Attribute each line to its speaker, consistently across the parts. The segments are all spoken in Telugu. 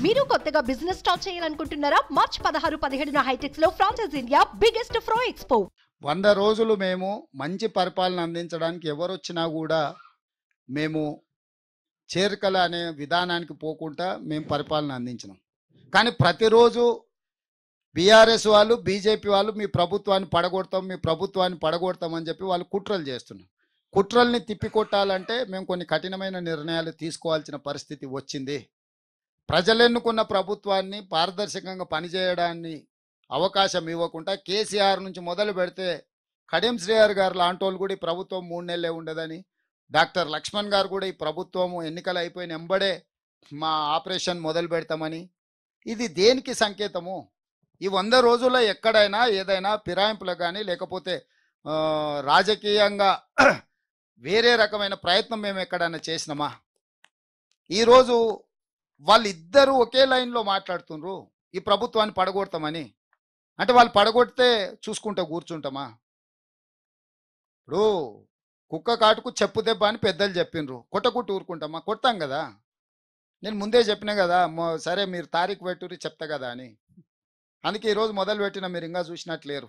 Speaker 1: మీరు కొత్తగా బిజినెస్ స్టార్ట్ చేయాలనుకుంటున్నారా? మార్చ్ 16, 17న హైటెక్స్ లో ఫ్రాన్సెస్ ఇండియా బిగ్గెస్ట్ ఫ్రో ఎక్స్పో.
Speaker 2: 100 రోజులు మేము మంచి పరిపాలన అందించడానికి ఎవరొచ్చినా కూడా మేము చేరికల అనే విధానానికి పోకుండా మేము పరిపాలన అందించినాం. కానీ ప్రతిరోజు బీఆర్ఎస్ వాళ్ళు, బీజేపీ వాళ్ళు మీ ప్రభుత్వాన్ని పడగొడతాం అని చెప్పి వాళ్ళు కుట్రలు చేస్తున్నారు. కుట్రల్ని తిప్పికొట్టాలంటే మేము కొన్ని కఠినమైన నిర్ణయాలు తీసుకోవాల్సిన పరిస్థితి వచ్చింది. ప్రజలు ఎన్నుకున్న ప్రభుత్వాన్ని పారదర్శకంగా పనిచేయడాన్ని అవకాశం ఇవ్వకుండా కేసీఆర్ నుంచి మొదలు పెడితే కడియం శ్రీహరి గారు లాంటి వాళ్ళు కూడా ఈ ప్రభుత్వం 3 నెలలే ఉండదని, డాక్టర్ లక్ష్మణ్ గారు కూడా ఈ ప్రభుత్వము ఎన్నికలు అయిపోయిన ఎంబడే మా ఆపరేషన్ మొదలు పెడతామని, ఇది దేనికి సంకేతము? ఈ 100 రోజుల్లో ఎక్కడైనా ఏదైనా ఫిరాయింపులు కానీ లేకపోతే రాజకీయంగా వేరే రకమైన ప్రయత్నం మేము ఎక్కడైనా చేసినామా? ఈరోజు వాళ్ళిద్దరూ ఒకే లైన్లో మాట్లాడుతున్నారు ఈ ప్రభుత్వాన్ని పడగొడతామని. అంటే వాళ్ళు పడగొడితే చూసుకుంటా కూర్చుంటామా? ఇప్పుడు కుక్క కాటుకు చెప్పు దెబ్బ అని పెద్దలు చెప్పిండ్రు, కొట్టకుట్టు ఊరుకుంటామా? కొడతాం కదా. నేను ముందే చెప్పినా కదా, సరే మీరు తారీఖు పెట్టుర్రి చెప్తా కదా అని. అందుకే ఈరోజు మొదలు పెట్టిన, మీరు ఇంకా చూసినట్లేరు.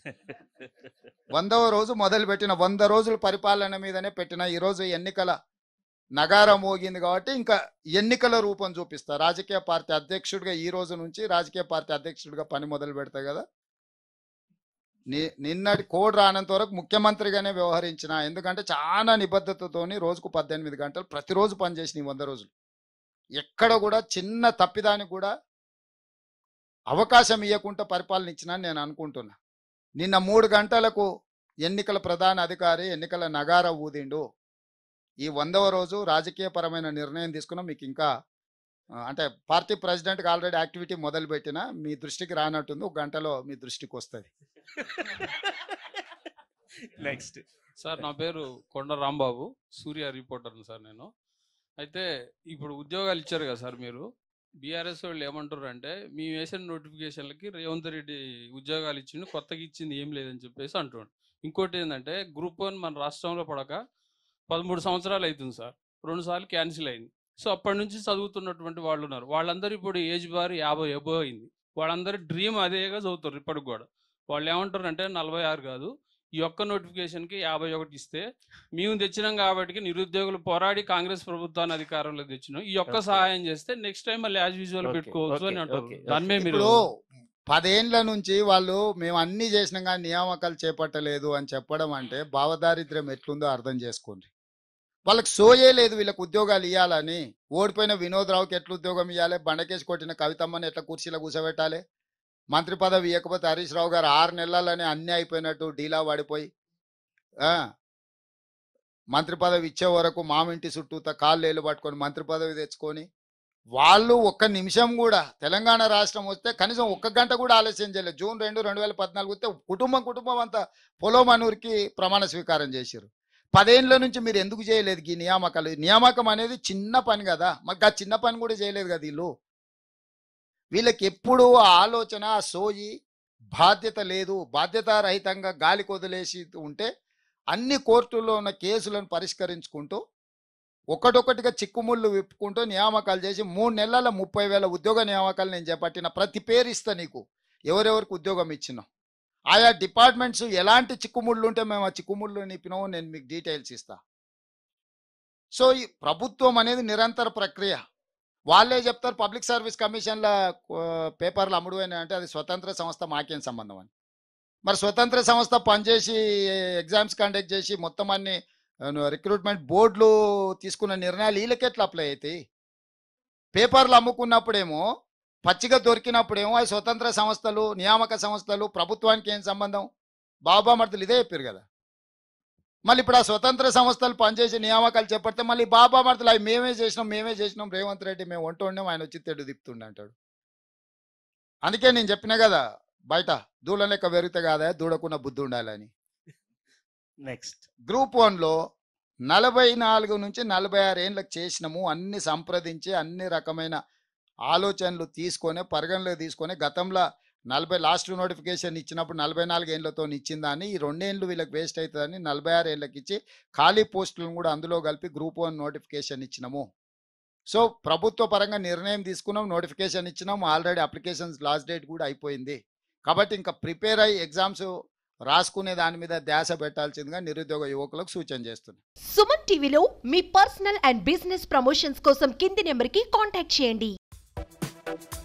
Speaker 2: 100వ రోజు మొదలు పెట్టిన, 100 రోజుల పరిపాలన మీదనే పెట్టిన. ఈరోజు ఎన్నికల నగారం మోగింది కాబట్టి ఇంకా ఎన్నికల రూపం చూపిస్తా. రాజకీయ పార్టీ అధ్యక్షుడిగా ఈ రోజు నుంచి రాజకీయ పార్టీ అధ్యక్షుడిగా పని మొదలు పెడతా కదా. నిన్నటి కోడ్ రానంత వరకు ముఖ్యమంత్రిగానే వ్యవహరించిన. ఎందుకంటే చాలా నిబద్ధతతోని రోజుకు 18 గంటలు ప్రతిరోజు పనిచేసిన ఈ 100 రోజులు. ఎక్కడ కూడా చిన్న తప్పిదానికి కూడా అవకాశం ఇవ్వకుండా పరిపాలన ఇచ్చినా నేను అనుకుంటున్నా. నిన్న 3 గంటలకు ఎన్నికల ప్రధాన అధికారి ఎన్నికల నగార ఊదిండు. ఈ 100వ రోజు రాజకీయపరమైన నిర్ణయం తీసుకున్నా. మీకు ఇంకా అంటే పార్టీ ప్రెసిడెంట్కి ఆల్రెడీ యాక్టివిటీ మొదలు పెట్టినా, మీ దృష్టికి రానట్టుంది, 1 గంటలో మీ దృష్టికి వస్తుంది.
Speaker 3: నెక్స్ట్ సార్, నా పేరు కొండ రాంబాబు, సూర్య రిపోర్టర్ని సార్ నేను. అయితే ఇప్పుడు ఉద్యోగాలు ఇచ్చారు కదా సార్, మీరు బీఆర్ఎస్ వాళ్ళు ఏమంటారు అంటే, మేము వేసిన నోటిఫికేషన్లకి రేవంత్ రెడ్డి ఉద్యోగాలు ఇచ్చిండు, కొత్తగా ఇచ్చింది ఏం లేదని చెప్పేసి అంటున్నాడు. ఇంకోటి ఏంటంటే గ్రూప్ 1 మన రాష్ట్రంలో పడక 13 సంవత్సరాలు అవుతుంది సార్, 2 సార్లు క్యాన్సిల్ అయింది. సో అప్పటి నుంచి చదువుతున్నటువంటి వాళ్ళు ఉన్నారు, వాళ్ళందరూ ఇప్పుడు ఏజ్ బార్ 50 ఎబో అయింది. వాళ్ళందరూ డ్రీమ్ అదేగా చదువుతారు ఇప్పటికి కూడా. వాళ్ళు ఏమంటారు అంటే 46 కాదు, ఈ ఒక్క నోటిఫికేషన్కి 51 ఇస్తే మేము తెచ్చినాం కాబట్టి నిరుద్యోగులు పోరాడి కాంగ్రెస్ ప్రభుత్వాన్ని అధికారంలో తెచ్చినాం, ఈ ఒక్క సహాయం చేస్తే నెక్స్ట్ టైం మళ్ళీ యాజ్ యూజువల్ పెట్టుకోవచ్చు అని అంటారు. దాని మీద మీరు
Speaker 2: 10 ఏండ్ల నుంచి వాళ్ళు మేము అన్ని చేసినాం కానీ నియామకాలు చేపట్టలేదు అని చెప్పడం అంటే భావదారిద్ర్యం ఎట్లుందో అర్థం చేసుకోండి. వాళ్ళకి సోయే లేదు వీళ్ళకి ఉద్యోగాలు ఇవ్వాలని. ఓడిపోయిన వినోద్ రావుకి ఎట్లా ఉద్యోగం ఇవ్వాలి, బండకేసి కొట్టిన కవితమ్మని ఎట్లా కుర్చీలో కూర్చోబెట్టాలి, మంత్రి పదవి ఇవ్వకపోతే హరీష్ రావు గారు 6 నెలలనే అన్నీ అయిపోయినట్టు డీలా పడిపోయి మంత్రి పదవి ఇచ్చే వరకు మామింటి చుట్టూత కాళ్ళు పట్టుకొని మంత్రి పదవి తెచ్చుకొని, వాళ్ళు 1 నిమిషం కూడా తెలంగాణ రాష్ట్రం వస్తే కనీసం 1 గంట కూడా ఆలస్యం చేయలేదు. జూన్ 2, 2014 వస్తే కుటుంబం అంతా పొలోమనూరుకి ప్రమాణ స్వీకారం చేశారు. 10 ఏండ్ల నుంచి మీరు ఎందుకు చేయలేదు ఈ నియామకాలు? నియామకం అనేది చిన్న పని కదా, మాకు ఆ చిన్న పని కూడా చేయలేదు కదా. వీళ్ళకి ఎప్పుడు ఆలోచన, సోయి, బాధ్యత లేదు. బాధ్యతారహితంగా గాలి కొదిలేసి ఉంటే అన్ని కోర్టుల్లో ఉన్న కేసులను పరిష్కరించుకుంటూ ఒకటొకటిగా చిక్కుముళ్ళు విప్పుకుంటూ నియామకాలు చేసి 3 నెలల 30,000 ఉద్యోగ నియామకాలు నేను చేపట్టిన. ప్రతి పేరు ఇస్తా నీకు, ఎవరెవరికి ఉద్యోగం ఇచ్చినాం, ఆయా డిపార్ట్మెంట్స్ ఎలాంటి చిక్కుముళ్ళు ఉంటే మేము ఆ చిక్కుముళ్ళు నిప్పినామో నేను మీకు డీటెయిల్స్ ఇస్తా. సో ఈ ప్రభుత్వం అనేది నిరంతర ప్రక్రియ. వాళ్ళే చెప్తారు పబ్లిక్ సర్వీస్ కమిషన్ల పేపర్లు అమ్ముడుపోయినా అంటే అది స్వతంత్ర సంస్థ, మాకేం సంబంధం అని. మరి స్వతంత్ర సంస్థ పనిచేసి ఎగ్జామ్స్ కండక్ట్ చేసి మొత్తం అన్ని రిక్రూట్మెంట్ బోర్డులు తీసుకున్న నిర్ణయాలు వీళ్ళకి ఎట్లా అప్లై అవుతాయి? పేపర్లు అమ్ముకున్నప్పుడేమో, పచ్చిగా దొరికినప్పుడేమో అది స్వతంత్ర సంస్థలు, నియామక సంస్థలు, ప్రభుత్వానికి ఏం సంబంధం? బాబామర్దులు ఇదే చెప్పారు కదా. మళ్ళీ ఇప్పుడు ఆ స్వతంత్ర సంస్థలు పనిచేసి నియామకాలు చేపడితే మళ్ళీ బాబామర్దులు అవి మేమే చేసినాం రేవంత్ రెడ్డి మేము వండున్నాం, ఆయన వచ్చి తెడు తిప్పుతుండే అంటాడు. అందుకే నేను చెప్పినా కదా, బయట దూల లెక్క పెరిగితే కాదా దూడకున్న బుద్ధి ఉండాలని.
Speaker 4: నెక్స్ట్
Speaker 2: గ్రూప్ 1లో 44 నుంచి 46 ఏండ్లకు చేసినాము. అన్ని సంప్రదించి అన్ని రకమైన ఆలోచనలు తీసుకొని పరిగణలోకి తీసుకొని, గతంలో 40 లాస్ట్ నోటిఫికేషన్ ఇచ్చినప్పుడు 44 ఏండ్లతో ఇచ్చిందని, ఈ 2 ఏండ్లు వీళ్ళకి వేస్ట్ అవుతుందని 46 ఏండ్లకి ఇచ్చి ఖాళీ పోస్టులను కూడా అందులో కలిపి గ్రూప్ 1 నోటిఫికేషన్ ఇచ్చినాము. సో ప్రభుత్వ పరంగా నిర్ణయం తీసుకున్నాం, నోటిఫికేషన్ ఇచ్చినాం, ఆల్రెడీ అప్లికేషన్స్ లాస్ట్ డేట్ కూడా అయిపోయింది. కాబట్టి ఇంకా ప్రిపేర్ అయ్యి ఎగ్జామ్స్ రాసుకునే దాని మీద ధ్యాస పెట్టాల్సిందిగా నిరుద్యోగ యువకులకు సూచన చేస్తున్నాం.
Speaker 1: సుమన్ టీవీలో మీ పర్సనల్ అండ్ బిజినెస్ ప్రమోషన్స్ కోసం కింది నెంబర్కి కాంటాక్ట్ చేయండి.